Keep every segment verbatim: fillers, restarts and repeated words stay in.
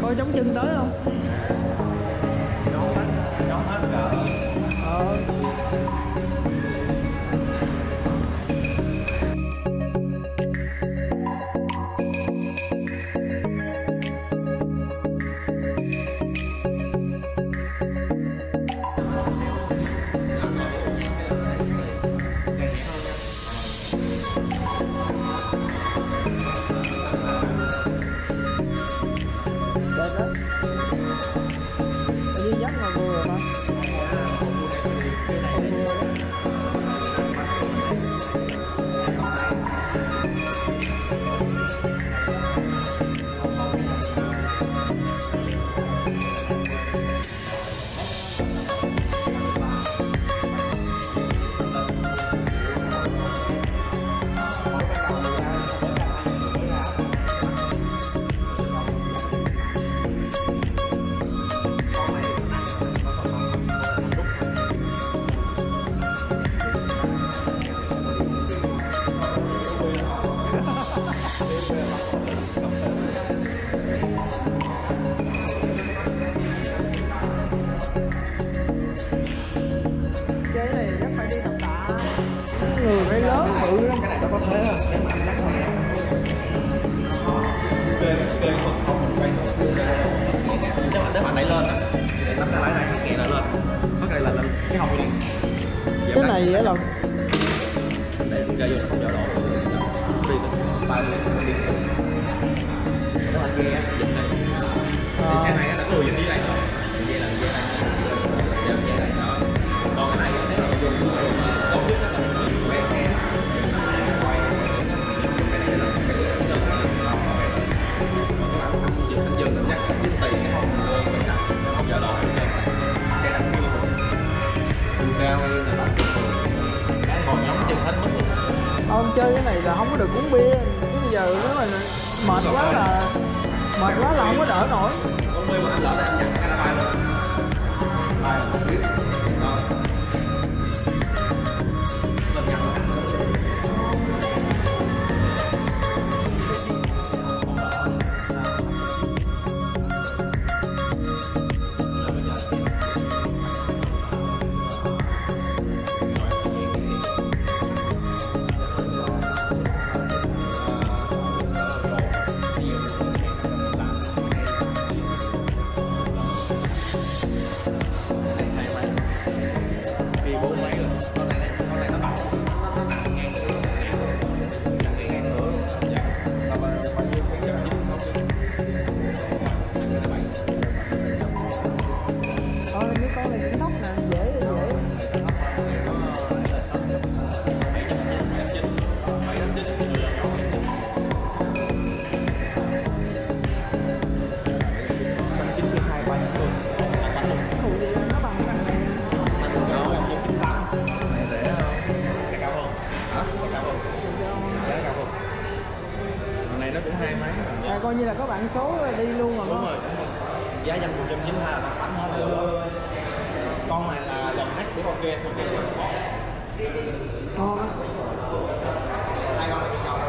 Coi chống chân tới không? Chống hết, chống hết rồi. Ờ. Đi Giấc mà vừa mà. Cái này chắc phải đi tập tạ, người phải lớn bự lắm. Cái này nó có thế à? Cái mà anh lắc nè. Kê kê phần không mình quay được. Nếu mà nếu mà đẩy lên á, nắm tay lái này cái kia lại lên. Nó cái này là cái hông này. Cái này á là để ra vô nó không dao đổ. Đi tới tay đi. Nếu mà nghe dịch này. Thì xe này nó lùi về dưới này thôi. Vậy là dây này. Dây này đó. Còn cái này nếu mà dùng tốt nhất là mình quay xe. Quay cái này là cái đơn còn các bạn dùng anh dương cảm giác cái tì cái hông mình đặt không dao đổ. Xe đặt như đường cao hay là đặt cái ngồi nhóm chân hết mất luôn. ông chơi cái này là không có được uống bia. Cái bây giờ nếu mà mệt quá là mệt quá là không có đỡ nổi. Uống bia mà anh lỡ là anh nhặt cái là bay luôn. Bay không biết. Đó. Lên nhặt luôn. Thôi mấy con này cũng tóc nè, dễ dễ. Nó bằng cái này. Này nó cũng hai mấy rồi. À, coi như là có bạn số đi luôn rồi. Đúng rồi, đúng rồi. Giá dành một trăm chín mươi hai là bằng bánh hết rồi. Con này là gần nách của con kia, con kia là sport. Ngon á. Hai con này cũng ngon.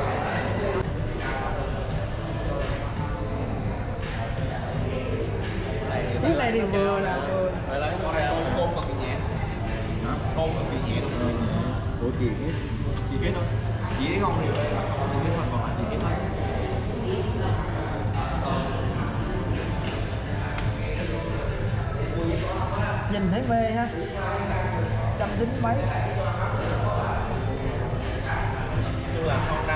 Chiếc này thì vừa là vừa. Đây là con này côn cực kỳ nhẹ. Hả? Côn cực kỳ nhẹ đúng rồi. Của chị Kiết. Chị Kiết thôi. Chị Kiết không thì chị Kiết thôi, còn lại chị Kiết thôi. Nhìn thấy mê ha. Trăm chín mấy. Tức là không